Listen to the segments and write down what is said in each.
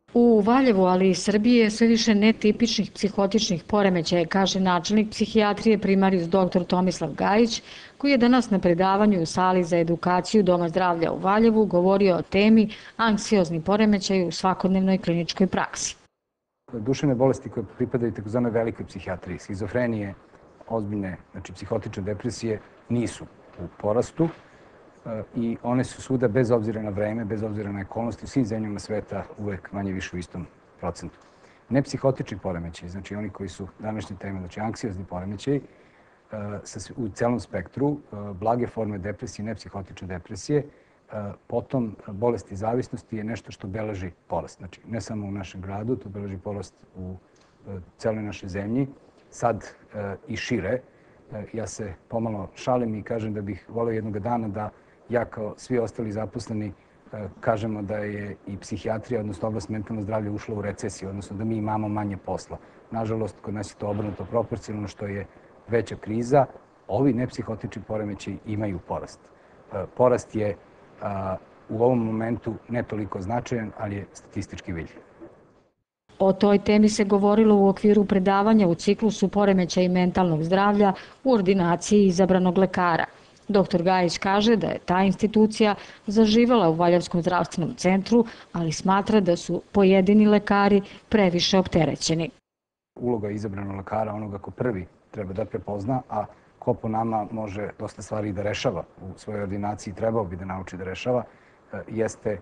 U Valjevu, ali i Srbiji je sve više netipičnih psihotičnih poremećaja, kaže načelnik psihijatrije primarijus dr. Tomislav Gajić, koji je danas na predavanju u sali za edukaciju Doma zdravlja u Valjevu govorio o temi anksiozni poremećaj u svakodnevnoj kliničkoj praksi. Duševne bolesti koje pripadaju takozvanoj velikoj psihijatriji, schizofrenije, ozbiljne, znači psihotične depresije, nisu u porastu i one su svuda bez obzira na vreme, bez obzira na okolnosti, u svim zemljama sveta uvek manje više u istom procentu. Nepsihotični poremećaj, znači oni koji su današnje teme, znači anksiozni poremećaj, u celom spektru, blage forme depresije, nepsihotične depresije, potom bolesti zavisnosti je nešto što beleži porast. Znači, ne samo u našem gradu, to beleži porast u celoj našoj zemlji, sad i šire. Ja se pomalo šalim i kažem da bih voleo jednog dana da ja kao svi ostali zaposleni kažemo da je i psihijatrija, odnosno oblast mentalnog zdravlja ušla u recesiju, odnosno da mi imamo manje posla. Nažalost, kod nas je to obrnuto proporcionalno, što je veća kriza. Ovi nepsihotični poremećaji imaju porast. Porast je u ovom momentu ne toliko značajan, ali je statistički vidljiv. O toj temi se govorilo u okviru predavanja u ciklusu poremećaja mentalnog zdravlja u ordinaciji izabranog lekara. Dr. Gajić kaže da je ta institucija zaživela u Valjevskom zdravstvenom centru, ali smatra da su pojedini lekari previše opterećeni. Uloga izabranog lekara, onoga ko prvi treba da prepozna, a ko po nama može dosta stvari da rešava u svojoj ordinaciji, trebao bi da nauči da rešava, jeste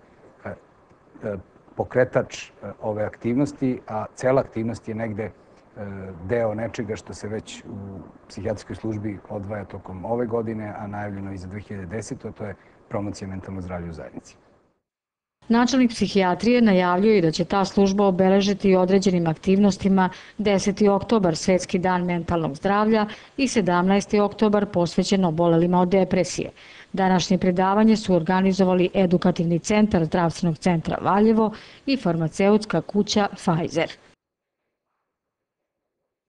pokretač ove aktivnosti, a cela aktivnost je negde deo nečega što se već u psihijatrijskoj službi odvaja tokom ove godine, a najavljeno i za 2010. To je promocija mentalnog zdravlja u zajednici. Načelnik psihijatrije najavljuje da će ta služba obeležiti određenim aktivnostima 10. oktobar, Svetski dan mentalnog zdravlja, i 17. oktobar posvećen obolelima od depresije. Današnje predavanje su organizovali Edukativni centar Zdravstvenog centra Valjevo i farmaceutska kuća Pfizer.